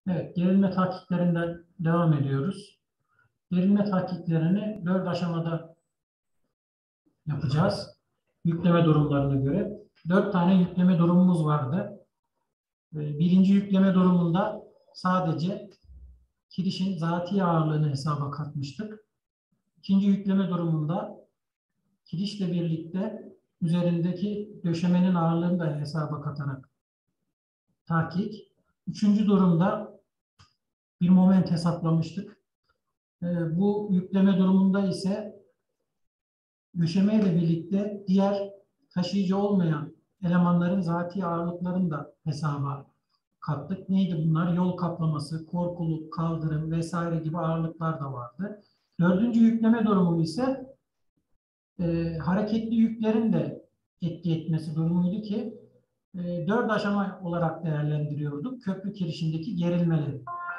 Evet, gerilme tahkiklerinden devam ediyoruz. Gerilme tahkiklerini 4 aşamada yapacağız. Yükleme durumlarına göre. 4 tane yükleme durumumuz vardı. Birinci yükleme durumunda sadece kirişin zati ağırlığını hesaba katmıştık. İkinci yükleme durumunda kirişle birlikte üzerindeki döşemenin ağırlığını da hesaba katarak tahkik. Üçüncü durumda bir moment hesaplamıştık. Bu yükleme durumunda ise döşemeyle birlikte diğer taşıyıcı olmayan elemanların zati ağırlıklarını da hesaba kattık. Neydi bunlar? Yol kaplaması, korkuluk, kaldırım vesaire gibi ağırlıklar da vardı. Dördüncü yükleme durumu ise hareketli yüklerin de etki etmesi durumuydu ki 4 aşama olarak değerlendiriyorduk köprü kirişindeki gerilmeleri.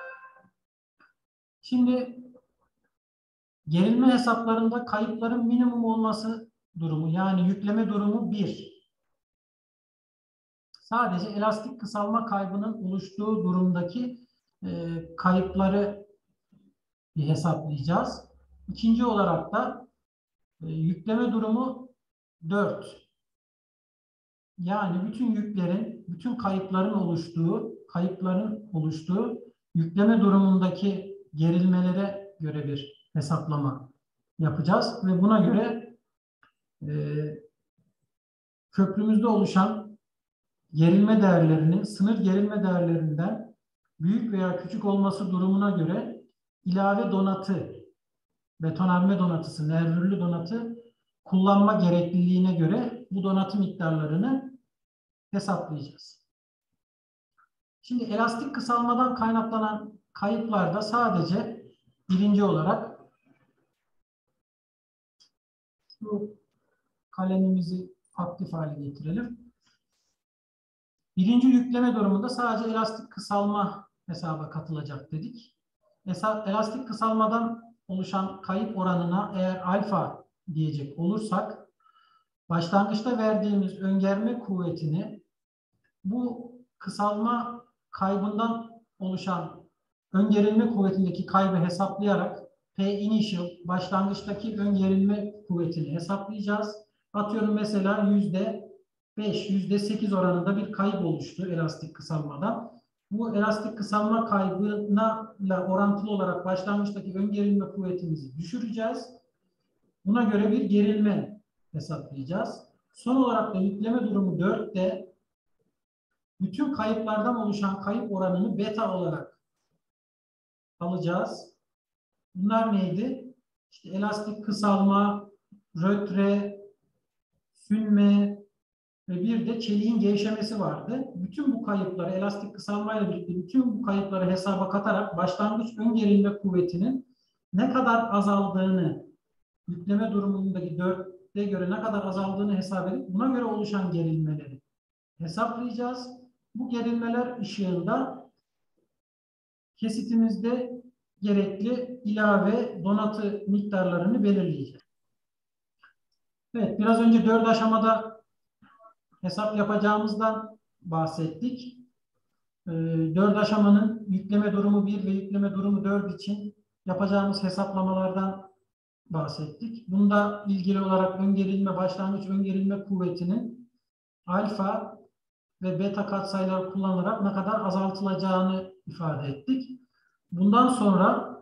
Şimdi gerilme hesaplarında kayıpların minimum olması durumu, yani yükleme durumu 1. Sadece elastik kısalma kaybının oluştuğu durumdaki kayıpları hesaplayacağız. İkinci olarak da yükleme durumu 4. Yani bütün yüklerin, bütün kayıpların oluştuğu yükleme durumundaki gerilmelere göre bir hesaplama yapacağız ve buna göre köprümüzde oluşan gerilme değerlerinin sınır gerilme değerlerinden büyük veya küçük olması durumuna göre ilave donatı, betonarme donatısı, nervürlü donatı kullanma gerekliliğine göre bu donatı miktarlarını hesaplayacağız. Şimdi elastik kısalmadan kaynaklanan kayıplarda sadece birinci olarak şu kalemimizi aktif hale getirelim. Birinci yükleme durumunda sadece elastik kısalma hesaba katılacak dedik. Elastik kısalmadan oluşan kayıp oranına eğer alfa diyecek olursak, başlangıçta verdiğimiz öngörme kuvvetini bu kısalma kaybından oluşan öngörülme kuvvetindeki kaybı hesaplayarak P initial başlangıçtaki öngörülme kuvvetini hesaplayacağız. Atıyorum mesela %5, %8 oranında bir kayıp oluştu elastik kısalmadan. Bu elastik kısalma kaybına orantılı olarak başlangıçtaki öngörülme kuvvetimizi düşüreceğiz. Buna göre bir gerilme hesaplayacağız. Son olarak da yükleme durumu 4'te bütün kayıplardan oluşan kayıp oranını beta olarak alacağız. Bunlar neydi? İşte elastik kısalma, rötre, sünme ve bir de çeliğin gevşemesi vardı. Bütün bu kayıpları elastik kısalmayla birlikte bütün bu kayıpları hesaba katarak başlangıç ön gerilme kuvvetinin ne kadar azaldığını, yükleme durumundaki 4'e göre ne kadar azaldığını hesap edip buna göre oluşan gerilmeleri hesaplayacağız. Bu gerilmeler ışığında kesitimizde gerekli ilave donatı miktarlarını belirleyeceğiz. Evet, biraz önce 4 aşamada hesap yapacağımızdan bahsettik. 4 aşamanın yükleme durumu 1 ve yükleme durumu 4 için yapacağımız hesaplamalardan bahsettik. Bunda ilgili olarak başlangıç öngörülme kuvvetinin alfa ve beta katsayıları kullanarak ne kadar azaltılacağını ifade ettik. Bundan sonra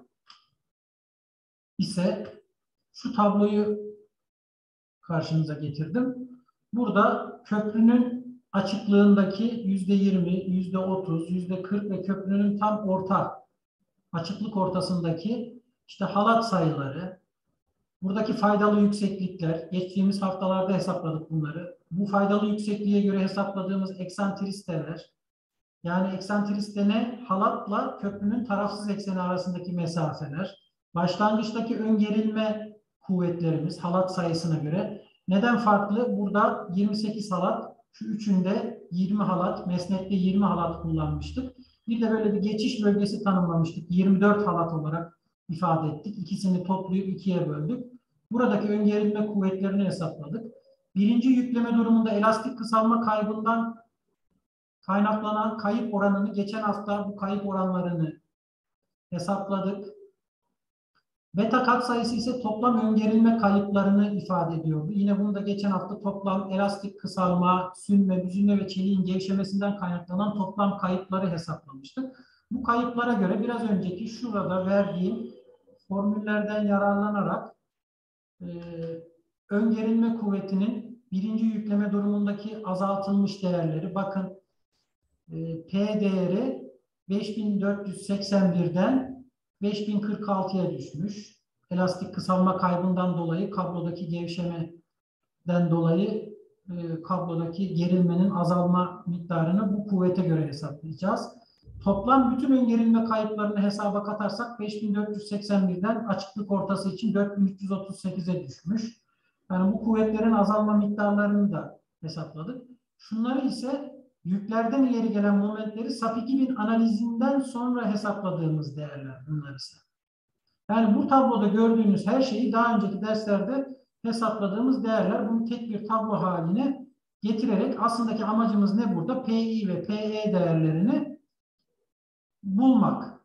ise şu tabloyu karşınıza getirdim. Burada köprünün açıklığındaki %20, %30, %40 ve köprünün tam açıklık ortasındaki işte halat sayıları, buradaki faydalı yükseklikler, geçtiğimiz haftalarda hesapladık bunları. Bu faydalı yüksekliğe göre hesapladığımız eksantristeler, yani eksantriste ne? Halatla köprünün tarafsız ekseni arasındaki mesafeler, başlangıçtaki öngörülme kuvvetlerimiz halat sayısına göre. Neden farklı? Burada 28 halat, şu üçünde 20 halat, mesnette 20 halat kullanmıştık. Bir de böyle bir geçiş bölgesi tanımlamıştık. 24 halat olarak ifade ettik. İkisini toplayıp ikiye böldük. Buradaki öngörülme kuvvetlerini hesapladık. Birinci yükleme durumunda elastik kısalma kaybından kaynaklanan kayıp oranını geçen hafta bu kayıp oranlarını hesapladık. Beta katsayısı ise toplam öngörülme kayıplarını ifade ediyordu. Yine bunu da geçen hafta toplam elastik kısalma, sünme, büzülme ve çeliğin gevşemesinden kaynaklanan toplam kayıpları hesaplamıştık. Bu kayıplara göre biraz önceki şurada verdiğim formüllerden yararlanarak öngörülme kuvvetinin birinci yükleme durumundaki azaltılmış değerleri, bakın P değeri 5481'den 5046'ya düşmüş. Elastik kısalma kaybından dolayı kablodaki gevşemeden dolayı kablodaki gerilmenin azalma miktarını bu kuvvete göre hesaplayacağız. Toplam bütün öngörülme kayıplarını hesaba katarsak 5481'den açıklık ortası için 4338'e düşmüş. Yani bu kuvvetlerin azalma miktarlarını da hesapladık. Şunları ise yüklerden ileri gelen momentleri SAP 2000 analizinden sonra hesapladığımız değerler bunlar ise. Yani bu tabloda gördüğünüz her şeyi daha önceki derslerde hesapladığımız değerler. Bunu tek bir tablo haline getirerek aslındaki amacımız ne burada? PI ve PE değerlerini bulmak.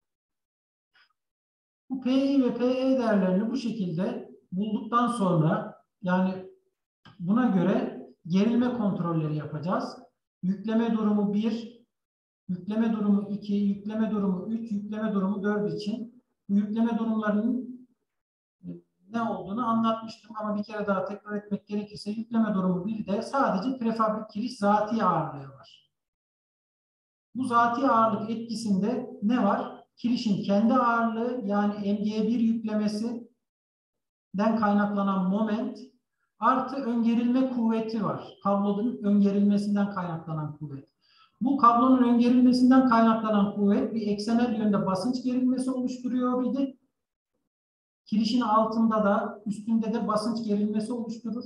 Bu PI ve PE değerlerini bu şekilde bulduktan sonra yani buna göre gerilme kontrolleri yapacağız. Yükleme durumu 1, yükleme durumu 2, yükleme durumu 3, yükleme durumu 4 için bu yükleme durumlarının ne olduğunu anlatmıştım ama bir kere daha tekrar etmek gerekirse yükleme durumu 1'de sadece prefabrik kiriş zati ağırlığı var. Bu zati ağırlık etkisinde ne var? Kirişin kendi ağırlığı yani MG1 yüklemesinden kaynaklanan moment artı öngörülme kuvveti var. Kablonun öngörülmesinden kaynaklanan kuvvet. Bu kablonun öngörülmesinden kaynaklanan kuvvet bir eksenel yönde basınç gerilmesi oluşturuyor idi. Kirişin altında da üstünde de basınç gerilmesi oluşturur.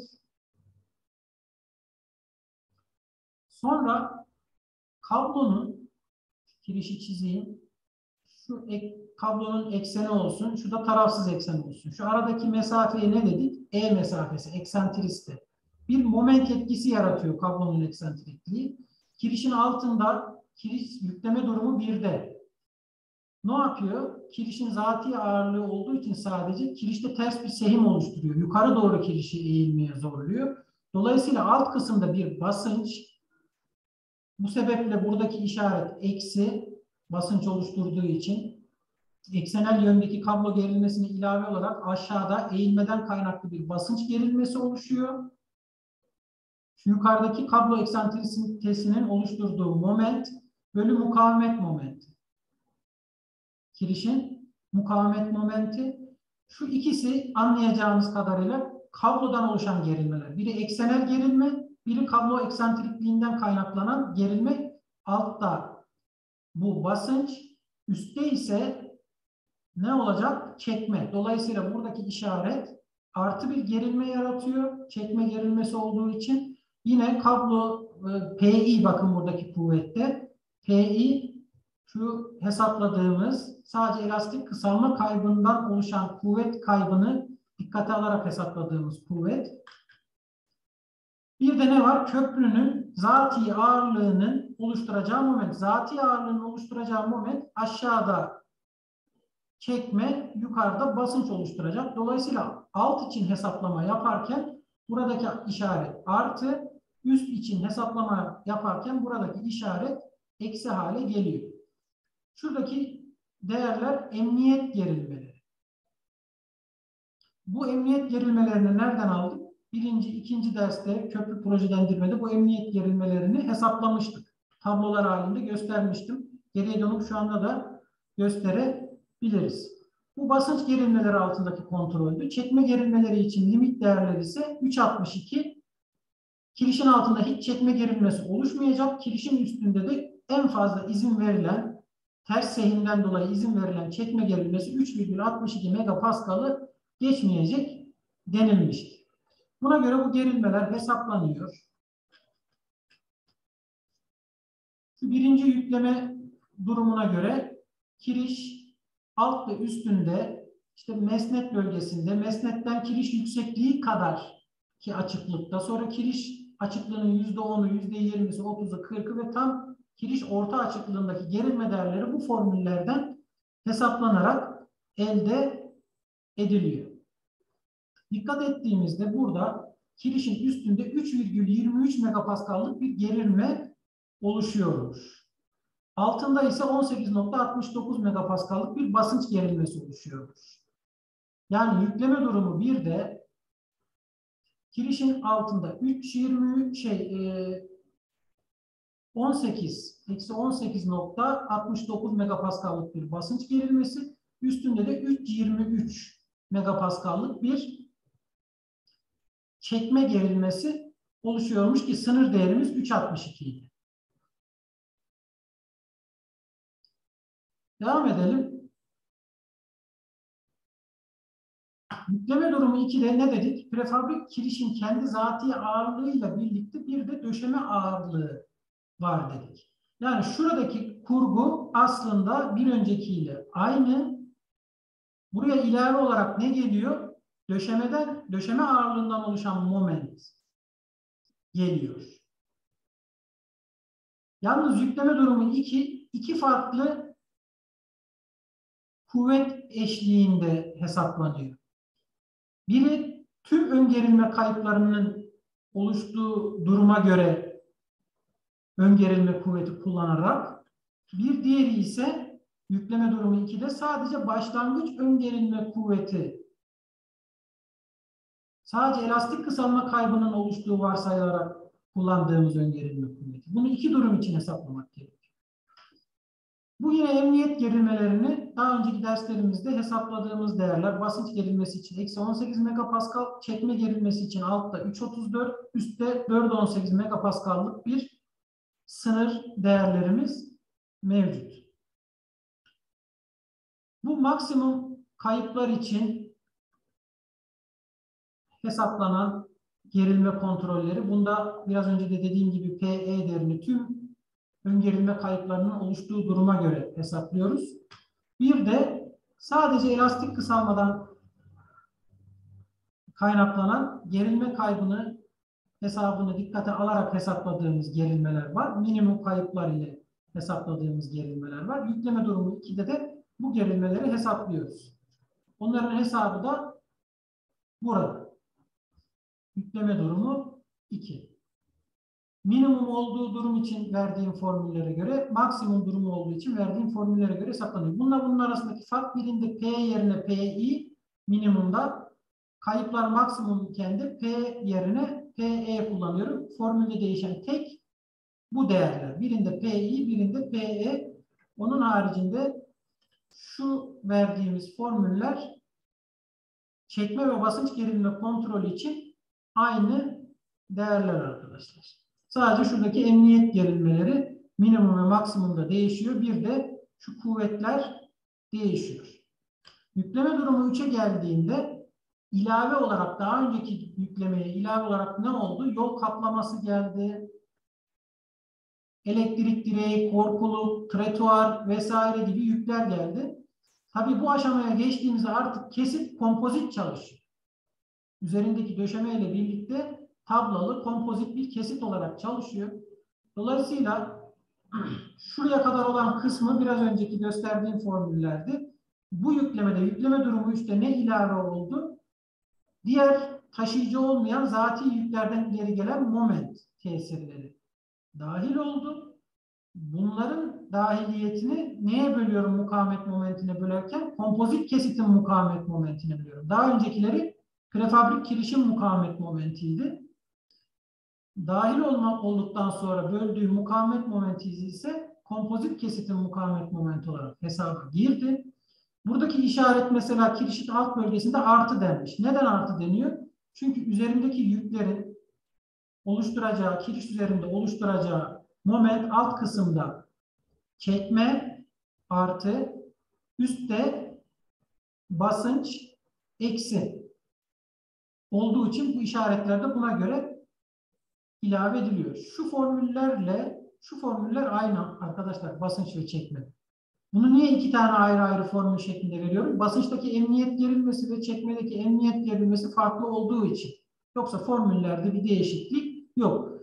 Sonra kablonun kirişi çizeyim. Şu kablonun ekseni olsun. Şu da tarafsız eksen olsun. Şu aradaki mesafeye ne dedik? E mesafesi, eksentriste. Bir moment etkisi yaratıyor kablonun eksentrikliği. Kirişin altında kiriş yükleme durumu 1'de. Ne yapıyor? Kirişin zati ağırlığı olduğu için sadece kirişte ters bir sehim oluşturuyor. Yukarı doğru kirişi eğilmeye zorluyor. Dolayısıyla alt kısımda bir basınç. Bu sebeple buradaki işaret eksi basınç oluşturduğu için eksenel yöndeki kablo gerilmesine ilave olarak aşağıda eğilmeden kaynaklı bir basınç gerilmesi oluşuyor. Şu yukarıdaki kablo eksantrisitesinin oluşturduğu moment bölü mukavemet momenti. Kirişin mukavemet momenti. Şu ikisi anlayacağımız kadarıyla kablodan oluşan gerilmeler. Biri eksenel gerilme, biri kablo eksantrikliğinden kaynaklanan gerilme. Altta bu basınç, üstte ise ne olacak? Çekme. Dolayısıyla buradaki işaret artı bir gerilme yaratıyor. Çekme gerilmesi olduğu için. Yine kablo PI bakın buradaki kuvvette. PI şu hesapladığımız sadece elastik kısalma kaybından oluşan kuvvet kaybını dikkate alarak hesapladığımız kuvvet. Bir de ne var? Köprünün zati ağırlığının oluşturacağı moment. Zati ağırlığının oluşturacağı moment aşağıda çekme, yukarıda basınç oluşturacak. Dolayısıyla alt için hesaplama yaparken buradaki işaret artı, üst için hesaplama yaparken buradaki işaret eksi hale geliyor. Şuradaki değerler emniyet gerilmeleri. Bu emniyet gerilmelerini nereden aldık? Birinci, ikinci derste köprü projelendirmede bu emniyet gerilmelerini hesaplamıştık. Tablolar halinde göstermiştim. Geriye dönüp şu anda da gösterebiliriz. Bu basınç gerilmeleri altındaki kontroldü. Çekme gerilmeleri için limit değerleri ise 3.62. Kirişin altında hiç çekme gerilmesi oluşmayacak. Kirişin üstünde de en fazla izin verilen, ters sehimden dolayı izin verilen çekme gerilmesi 3,62 megapaskal'ı geçmeyecek denilmiştir. Buna göre bu gerilmeler hesaplanıyor. Birinci yükleme durumuna göre kiriş alt ve üstünde işte mesnet bölgesinde mesnetten kiriş yüksekliği kadar ki açıklıkta, sonra kiriş açıklığının %10'u, %20'si, 30'u, 40'ı ve tam kiriş orta açıklığındaki gerilme değerleri bu formüllerden hesaplanarak elde ediliyor. Dikkat ettiğimizde burada kirişin üstünde 3,23 megapaskallık bir gerilme oluşuyormuş. Altında ise 18,69 megapaskallık bir basınç gerilmesi oluşuyormuş. Yani yükleme durumu 1'de kirişin altında 18,69 megapaskallık bir basınç gerilmesi, üstünde de 3,23 megapaskallık bir çekme gerilmesi oluşuyormuş ki sınır değerimiz 3,62 idi. Devam edelim. Yükleme durumu 2'de ne dedik? Prefabrik kirişin kendi zati ağırlığıyla birlikte bir de döşeme ağırlığı var dedik. Yani şuradaki kurgu aslında bir öncekiyle aynı. Buraya ilave olarak ne geliyor? Döşeme ağırlığından oluşan moment geliyor. Yalnız yükleme durumu 2 farklı kuvvet eşliğinde hesaplanıyor. Biri tüm ön gerilme kayıplarının oluştuğu duruma göre ön gerilme kuvveti kullanarak, bir diğeri ise yükleme durumu 2'de sadece başlangıç ön gerilme kuvveti, sadece elastik kısalma kaybının oluştuğu varsayılarak kullandığımız ön gerilme kuvveti. Bunu 2 durum için hesaplamak gerekiyor. Bu yine emniyet gerilmelerini daha önceki derslerimizde hesapladığımız değerler. Basınç gerilmesi için eksi 18 megapascal, çekme gerilmesi için altta 3,34, üstte 4,18 megapascal'lık bir sınır değerlerimiz mevcut. Bu maksimum kayıplar için hesaplanan gerilme kontrolleri. Bunda biraz önce de dediğim gibi PE değerini tüm ön gerilme kayıplarının oluştuğu duruma göre hesaplıyoruz. Bir de sadece elastik kısalmadan kaynaklanan gerilme kaybını hesabını dikkate alarak hesapladığımız gerilmeler var. Minimum kayıplar ile hesapladığımız gerilmeler var. Yükleme durumu 2'de de bu gerilmeleri hesaplıyoruz. Onların hesabı da burada. Yükleme durumu 2. Minimum olduğu durum için verdiğim formüllere göre, maksimum durumu olduğu için verdiğim formüllere göre hesaplanıyor. Bunun arasındaki fark, birinde P yerine PI, minimumda, kayıplar maksimum iken de P yerine PE kullanıyorum. Formülde değişen tek bu değerler. Birinde PI, birinde PE. Onun haricinde şu verdiğimiz formüller çekme ve basınç gerilme kontrolü için aynı değerler arkadaşlar. Sadece şuradaki emniyet gerilmeleri minimum ve maksimumda değişiyor. Bir de şu kuvvetler değişiyor. Yükleme durumu 3'e geldiğinde ilave olarak daha önceki yüklemeye ilave olarak ne oldu? Yol kaplaması geldi. Elektrik direği, korkuluk, trotuar vesaire gibi yükler geldi. Tabii bu aşamaya geçtiğimizde artık kesit kompozit çalışıyor. Üzerindeki döşeme ile birlikte tablalı kompozit bir kesit olarak çalışıyor. Dolayısıyla şuraya kadar olan kısmı biraz önceki gösterdiğim formüllerdi. Bu yüklemede, yükleme durumu 3'te ne ilave oldu? Diğer taşıyıcı olmayan zati yüklerden ileri gelen moment tesirleri dahil oldu. Bunların dahiliyetini neye bölüyorum mukavemet momentine bölerken? Kompozit kesitin mukavemet momentine bölüyorum. Daha öncekileri prefabrik kirişin mukavemet momentiydi. Dahil olduktan sonra böldüğü mukavemet momenti ise kompozit kesitin mukavemet momenti olarak hesaba girdi. Buradaki işaret mesela kirişin alt bölgesinde artı denmiş. Neden artı deniyor? Çünkü üzerindeki yüklerin oluşturacağı, kiriş üzerinde oluşturacağı moment alt kısımda çekme artı, üstte basınç eksi olduğu için bu işaretler de buna göre ilave ediliyor. Şu formüller aynı arkadaşlar, basınç ve çekme. Bunu niye 2 tane ayrı ayrı formül şeklinde veriyorum? Basınçtaki emniyet gerilmesi ve çekmedeki emniyet gerilmesi farklı olduğu için. Yoksa formüllerde bir değişiklik yok.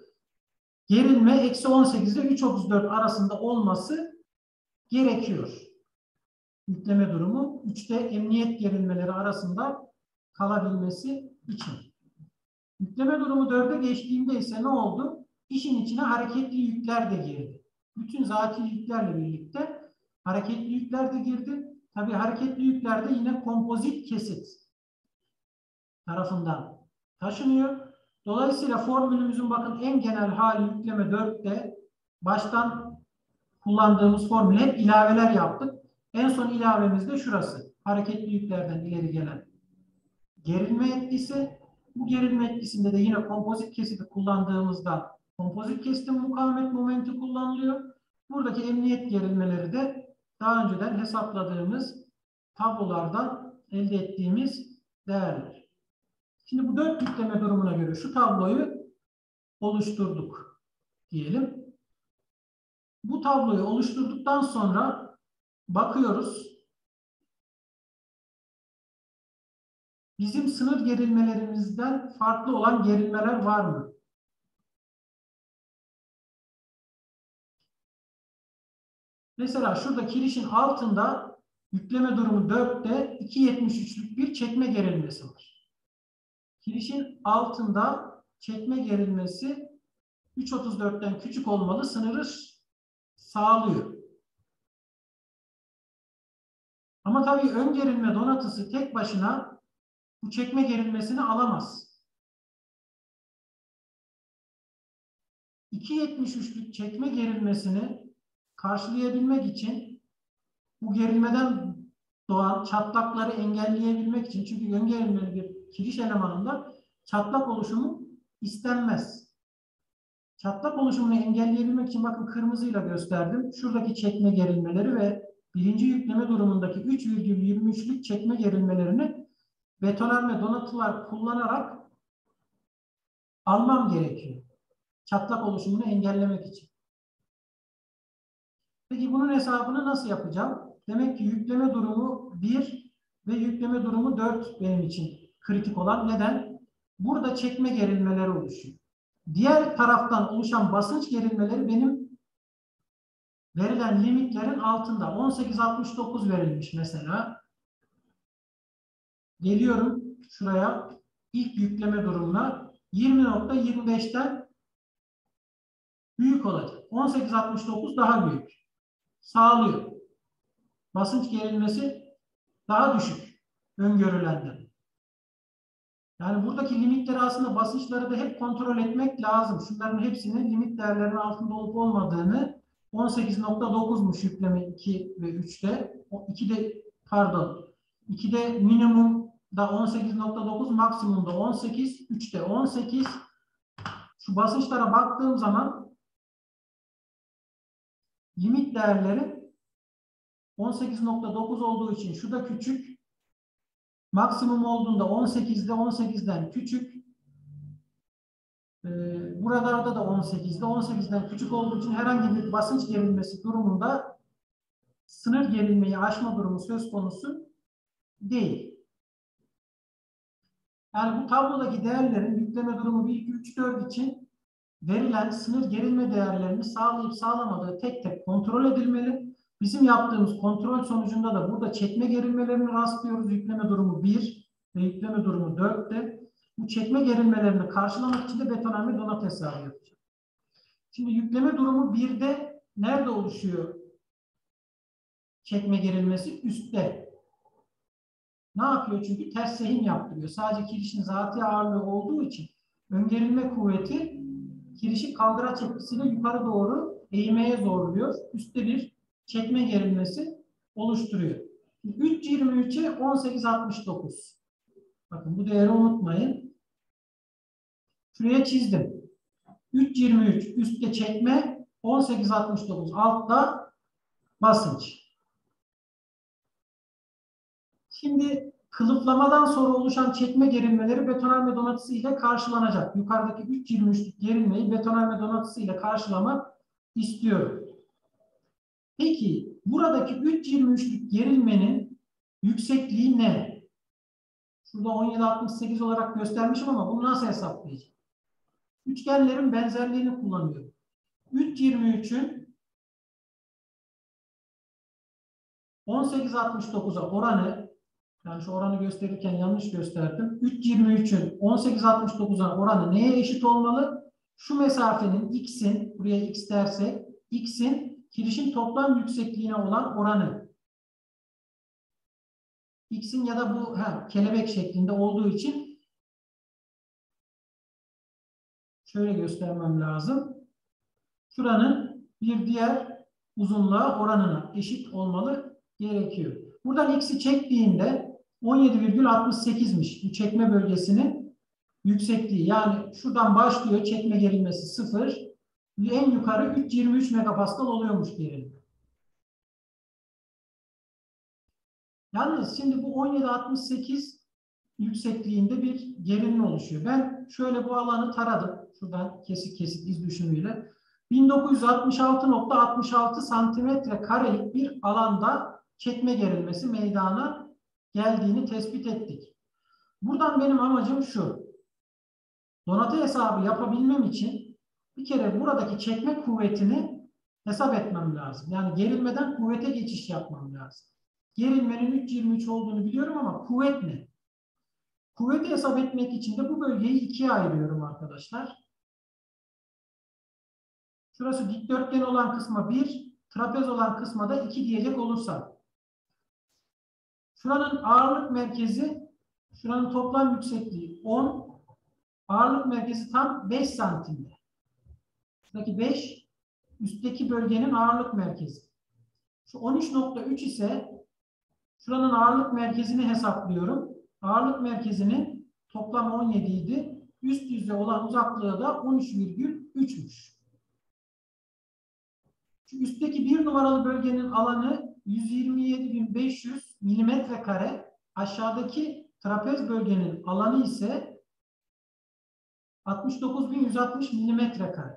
gerilme eksi 18 ile 3.34 arasında olması gerekiyor. Yükleme durumu 3'te emniyet gerilmeleri arasında kalabilmesi için. Yükleme durumu 4'e geçtiğinde ise ne oldu? İşin içine hareketli yükler de girdi. Bütün zati yüklerle birlikte hareketli yükler de girdi. Tabii hareketli yükler de yine kompozit kesit tarafından taşınıyor. Dolayısıyla formülümüzün bakın en genel hali yükleme 4'te baştan kullandığımız formüle hep ilaveler yaptık. En son ilavemiz de şurası. Hareketli yüklerden ileri gelen gerilme etkisi. Bu gerilme etkisinde de yine kompozit kesiti kullandığımızda kompozit kesitin mukavemet momenti kullanılıyor. Buradaki emniyet gerilmeleri de daha önceden hesapladığımız tablolardan elde ettiğimiz değerler. Şimdi bu 4 yükleme durumuna göre şu tabloyu oluşturduk diyelim. Bu tabloyu oluşturduktan sonra bakıyoruz. Bizim sınır gerilmelerimizden farklı olan gerilmeler var mı? Mesela şurada kirişin altında yükleme durumu 4'te 2.73'lük bir çekme gerilmesi var. Kirişin altında çekme gerilmesi 3.34'ten küçük olmalı, sınırı sağlıyor. Ama tabii ön gerilme donatısı tek başına bu çekme gerilmesini alamaz. 2.73'lük çekme gerilmesini karşılayabilmek için bu gerilmeden doğan çatlakları engelleyebilmek için, çünkü ön gerilmeli bir kiriş elemanında çatlak oluşumu istenmez. Çatlak oluşumunu engelleyebilmek için bakın kırmızıyla gösterdim. Şuradaki çekme gerilmeleri ve birinci yükleme durumundaki 3,23'lük çekme gerilmelerini betonarme donatılar kullanarak almam gerekiyor. Çatlak oluşumunu engellemek için. Peki bunun hesabını nasıl yapacağım? Demek ki yükleme durumu 1 ve yükleme durumu 4 benim için kritik olan. Neden? Burada çekme gerilmeleri oluşuyor. Diğer taraftan oluşan basınç gerilmeleri benim verilen limitlerin altında. 18.69 verilmiş mesela. Geliyorum şuraya ilk yükleme durumuna. 20.25'ten büyük olacak. 18.69 daha büyük. Sağlıyor. Basınç gerilmesi daha düşük öngörülenden. Yani buradaki limitleri aslında basınçları da hep kontrol etmek lazım. Şunların hepsinin limit değerlerinin altında olup olmadığını 18.9'muş yükleme 2 ve 3'te. 2'de minimumda 18.9, maksimumda 18, 3'te 18. Şu basınçlara baktığım zaman limit değerleri 18.9 olduğu için şu da küçük. Maksimum olduğunda 18'de 18'den küçük. Buralarda da 18'de 18'den küçük olduğu için herhangi bir basınç gerilmesi durumunda sınır gerilmeyi aşma durumu söz konusu değil. Yani bu tablodaki değerlerin yükleme durumu 1, 2, 3, 4 için verilen sınır gerilme değerlerini sağlayıp sağlamadığı tek tek kontrol edilmeli. Bizim yaptığımız kontrol sonucunda da burada çekme gerilmelerini rastlıyoruz. Yükleme durumu 1 ve yükleme durumu 4'te. Bu çekme gerilmelerini karşılamak için de betonarme donat hesabı yapacağız. Şimdi yükleme durumu 1'de nerede oluşuyor çekme gerilmesi? Üstte. Ne yapıyor? Çünkü ters sehim yaptırıyor. Sadece kirişin zati ağırlığı olduğu için ön gerilme kuvveti kirişi kaldıraç etkisiyle yukarı doğru eğmeye zorluyor. Üstte bir çekme gerilmesi oluşturuyor. 3.23'e 18.69. Bakın bu değeri unutmayın. Şuraya çizdim. 3.23 üstte çekme, 18.69 altta basınç. Şimdi kılıflamadan sonra oluşan çekme gerilmeleri betonarme donatısı ile karşılanacak. Yukarıdaki 3.23'lük gerilmeyi betonarme donatısı ile karşılamak istiyorum. Peki buradaki 3.23'lük gerilmenin yüksekliği ne? Şurada 17.68 olarak göstermişim ama bunu nasıl hesaplayacağım? Üçgenlerin benzerliğini kullanıyorum. 3.23'ün 18.69'a oranı, yani şu oranı gösterirken yanlış gösterdim. 3.23'ün 18.69'a oranı neye eşit olmalı? Şu mesafenin x'in, buraya x dersek, x'in kirişin toplam yüksekliğine olan oranı. X'in ya da bu kelebek şeklinde olduğu için şöyle göstermem lazım. Şuranın bir diğer uzunluğa oranına eşit olmalı gerekiyor. Buradan x'i çektiğinde 17,68'miş bu çekme bölgesinin yüksekliği. Yani şuradan başlıyor çekme gerilmesi 0. En yukarı 3.23 megapascal oluyormuş gerilim. Yalnız şimdi bu 17.68 yüksekliğinde bir gerilme oluşuyor. Ben şöyle bu alanı taradım. Şuradan kesik kesik iz düşümüyle. 1966.66 santimetre karelik bir alanda çekme gerilmesi meydana geldiğini tespit ettik. Buradan benim amacım şu. Donatı hesabı yapabilmem için bir kere buradaki çekme kuvvetini hesap etmem lazım. Yani gerilmeden kuvvete geçiş yapmam lazım. Gerilmenin 3.23 olduğunu biliyorum ama kuvvet ne? Kuvveti hesap etmek için de bu bölgeyi ikiye ayırıyorum arkadaşlar. Şurası dikdörtgen olan kısma 1, trapez olan kısma da 2 diyecek olursam. Şuranın ağırlık merkezi, şuranın toplam yüksekliği 10, ağırlık merkezi tam 5 santimde. Şuradaki 5, üstteki bölgenin ağırlık merkezi. Şu 13.3 ise şuranın ağırlık merkezini hesaplıyorum. Ağırlık merkezinin toplam 17 idi. Üst yüzde olan uzaklığı da 13,3'müş. Şu üstteki 1 numaralı bölgenin alanı 127.500 milimetre kare. Aşağıdaki trapez bölgenin alanı ise 69.160 milimetre kare.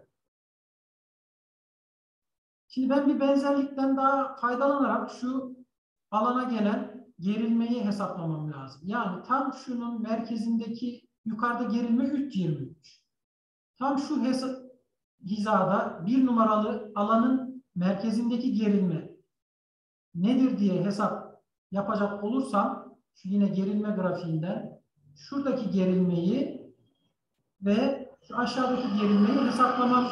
Şimdi ben bir benzerlikten daha faydalanarak şu alana gelen gerilmeyi hesaplamam lazım. Yani tam şunun merkezindeki yukarıda gerilme 3.23. Tam şu hizada 1 numaralı alanın merkezindeki gerilme nedir diye hesap yapacak olursam şu yine gerilme grafiğinden şuradaki gerilmeyi ve şu aşağıdaki gerilmeyi hesaplamam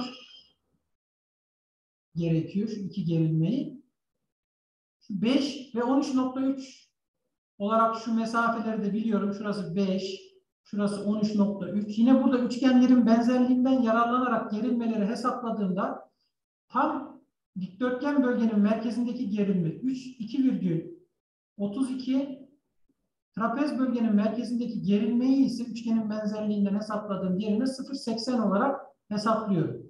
gerekiyor. Şu iki gerilmeyi. Şu 5 ve 13.3 olarak şu mesafeleri de biliyorum. Şurası 5, şurası 13.3. Yine burada üçgenlerin benzerliğinden yararlanarak gerilmeleri hesapladığımda tam dikdörtgen bölgenin merkezindeki gerilme 2,32, trapez bölgenin merkezindeki gerilmeyi ise üçgenin benzerliğinden hesapladığım yerine 0,80 olarak hesaplıyorum.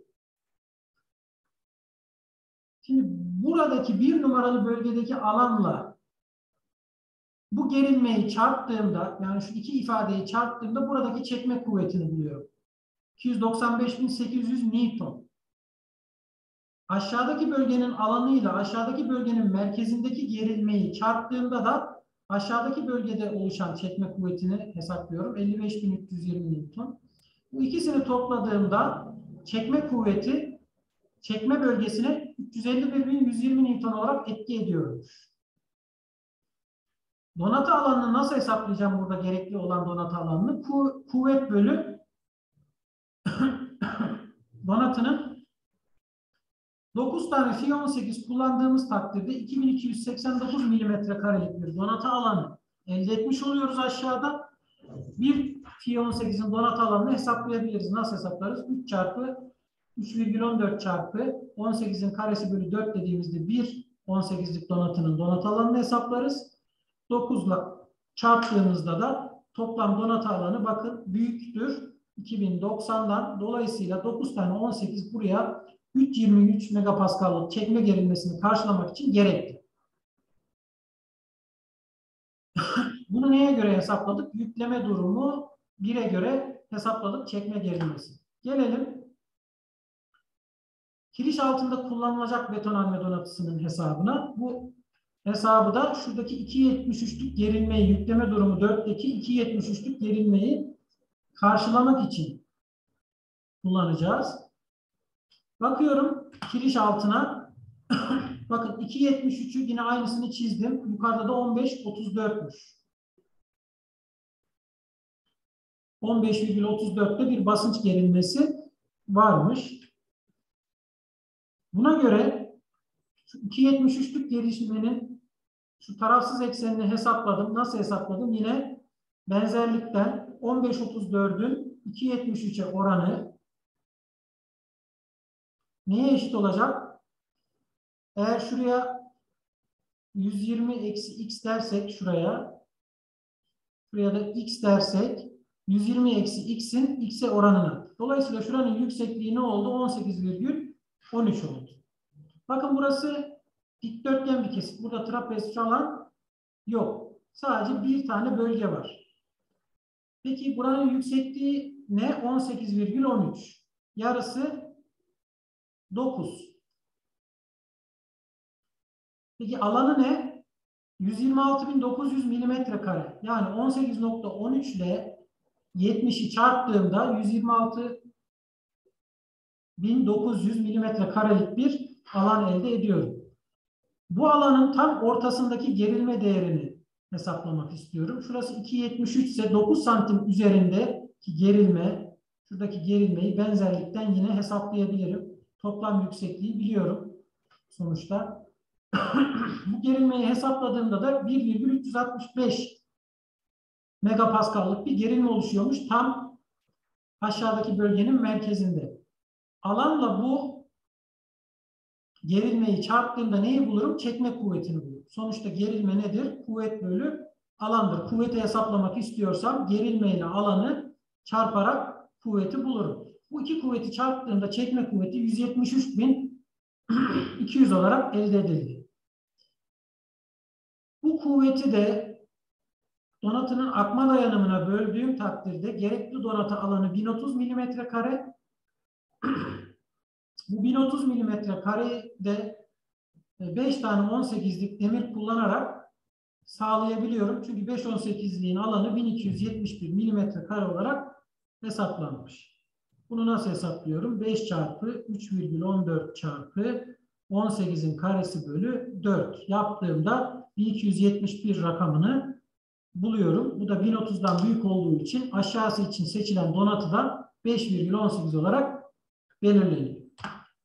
Şimdi buradaki 1 numaralı bölgedeki alanla bu gerilmeyi çarptığımda, yani şu iki ifadeyi çarptığımda buradaki çekme kuvvetini buluyorum. 295.800 Newton. Aşağıdaki bölgenin alanıyla aşağıdaki bölgenin merkezindeki gerilmeyi çarptığımda da aşağıdaki bölgede oluşan çekme kuvvetini hesaplıyorum. 55.320 Newton. Bu ikisini topladığımda çekme kuvveti çekme bölgesine 351.120 Newton olarak etki ediyormuş. Donatı alanını nasıl hesaplayacağım burada gerekli olan donatı alanını? Kuvvet bölü donatının 9 tane fi 18 kullandığımız takdirde 2289 milimetre karelik bir donatı alanı elde etmiş oluyoruz aşağıda. Bir fi 18'in donatı alanını hesaplayabiliriz. Nasıl hesaplarız? 3 çarpı 3,14 çarpı 18'in karesi bölü 4 dediğimizde bir 18'lik donatının donatı alanını hesaplarız. 9 ile çarptığımızda da toplam donatı alanı bakın büyüktür 2090'dan. Dolayısıyla 9 tane 18 buraya 323 megapaskallık çekme gerilmesini karşılamak için gerekli. Bunu neye göre hesapladık? Yükleme durumu 1'e göre hesapladık çekme gerilmesi. Gelelim kiriş altında kullanılacak betonarme donatısının hesabına. Bu hesabı da şuradaki 2.73'lük gerilmeyi, yükleme durumu 4'teki 2.73'lük gerilmeyi karşılamak için kullanacağız. Bakıyorum kiriş altına bakın 2.73'ü yine aynısını çizdim. Yukarıda da 15.34'müş. 15,34'te bir basınç gerilmesi varmış. Buna göre şu 2.73'lük gelişmenin şu tarafsız eksenini hesapladım. Nasıl hesapladım? Yine benzerlikten 15.34'ün 2.73'e oranı neye eşit olacak? Eğer şuraya 120 eksi x dersek şuraya da x dersek 120 eksi x'in x'e oranına. Dolayısıyla şuranın yüksekliği ne oldu? 18,13 oldu. Bakın burası dikdörtgen bir kesit. Burada trapez falan yok. Sadece bir tane bölge var. Peki buranın yüksekliği ne? 18,13. Yarısı 9. Peki alanı ne? 126.900 milimetre kare. Yani 18,13 ile 70'i çarptığımda 126.900 milimetre karelik bir alan elde ediyorum. Bu alanın tam ortasındaki gerilme değerini hesaplamak istiyorum. Şurası 2.73 ise 9 santim üzerindeki gerilme, şuradaki gerilmeyi benzerlikten yine hesaplayabilirim. Toplam yüksekliği biliyorum sonuçta. Bu gerilmeyi hesapladığımda da 1,365 megapaskallık bir gerilme oluşuyormuş tam aşağıdaki bölgenin merkezinde. Alanla bu gerilmeyi çarptığımda neyi bulurum? Çekme kuvvetini bulurum. Sonuçta gerilme nedir? Kuvvet bölü alandır. Kuvveti hesaplamak istiyorsam gerilme ile alanı çarparak kuvveti bulurum. Bu iki kuvveti çarptığımda çekme kuvveti 173.200 olarak elde edildi. Bu kuvveti de donatının akma dayanımına böldüğüm takdirde gerekli donatı alanı 1030 milimetre kare. Bu 1030 milimetre karede 5 tane 18'lik demir kullanarak sağlayabiliyorum. Çünkü 5 18'liğin alanı 1271 milimetre kare olarak hesaplanmış. Bunu nasıl hesaplıyorum? 5 çarpı 3,14 çarpı 18'in karesi bölü 4 yaptığımda 1271 rakamını buluyorum. Bu da 1030'dan büyük olduğu için aşağısı için seçilen donatıdan 5,18 olarak belirleniyor.